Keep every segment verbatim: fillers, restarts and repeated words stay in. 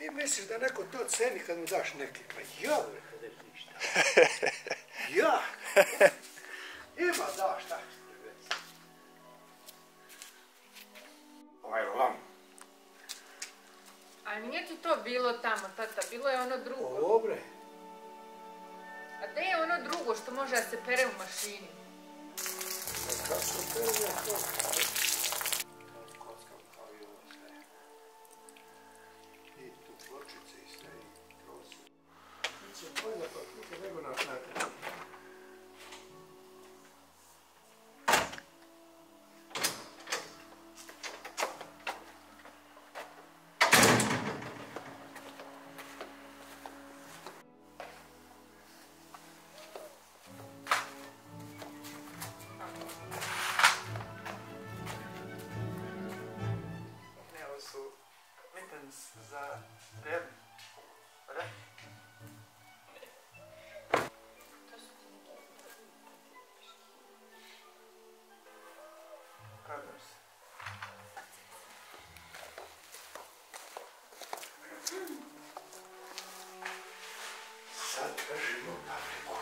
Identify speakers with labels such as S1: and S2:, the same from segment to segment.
S1: ti misliš da neko to ceni kad mu daš neki? Pa ja, bre, ništa. Ja. Ima, da, šta? Ovaj lam.
S2: A nije ti to bilo tamo, tata, bilo je ono drugo.
S1: Dobre.
S2: A gdje je ono drugo što može da se pere u mašini?
S1: Kako pere ja to? Kockam kao i ovo sve. I tu pločice i sve i prosu. Biće bolje pa kuće nego na nakon.
S3: Za tebe. Da? Kadam se.
S1: Sad držimo papriku.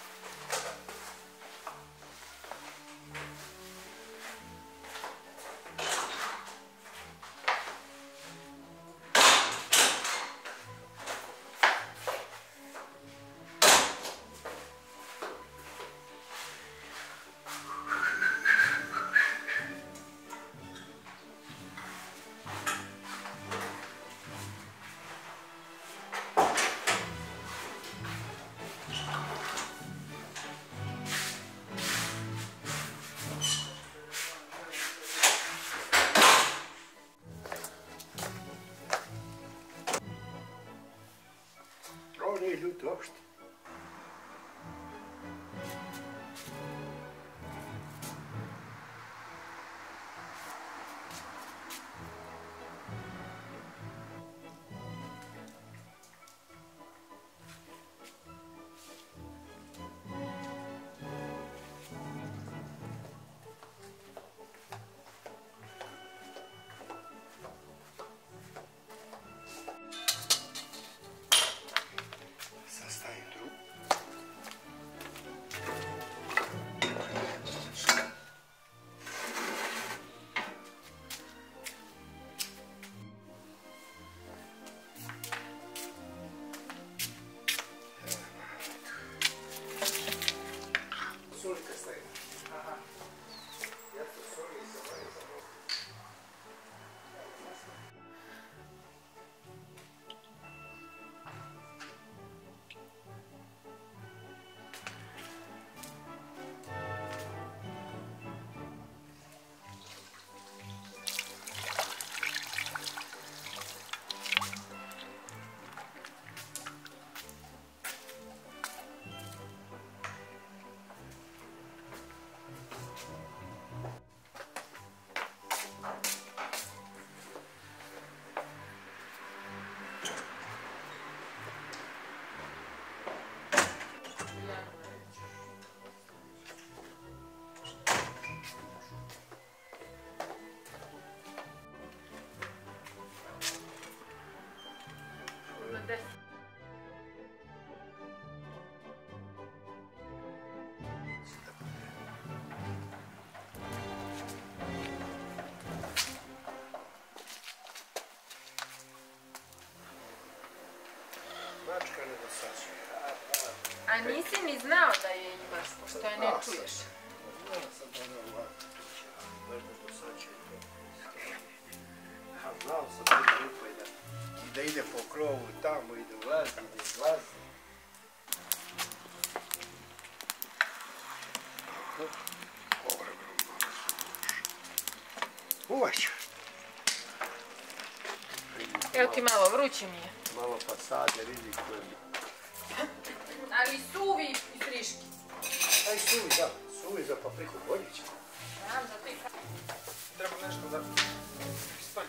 S1: Ovo nije ljuto uopšte. Solite staje. Aha. Ja to soli se moje zabavljaju. Mačka ne dosađuje.
S2: A nisi ni znao da je imaš, pošto je ne čuješ.
S1: Znao sam da ne ovako. Baš ne dosađuje to. A znao sam da je lijepo i da, i da ide po krovu tamo i da ulazi i da izlazi. Uvaću.
S2: Evo ti malo, vruće mi je.
S1: Malo pasade, vidi koje mi.
S2: Ali suvi i friški.
S1: Aj suvi, da. Suvi za papriku bolje će.
S2: Znam, zato i kako.
S3: Treba nešto da stane.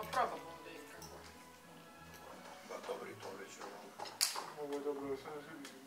S2: probamo ovdje i kako.
S1: Pa dobri to već.
S3: Ovo je dobro, da se ne vidi.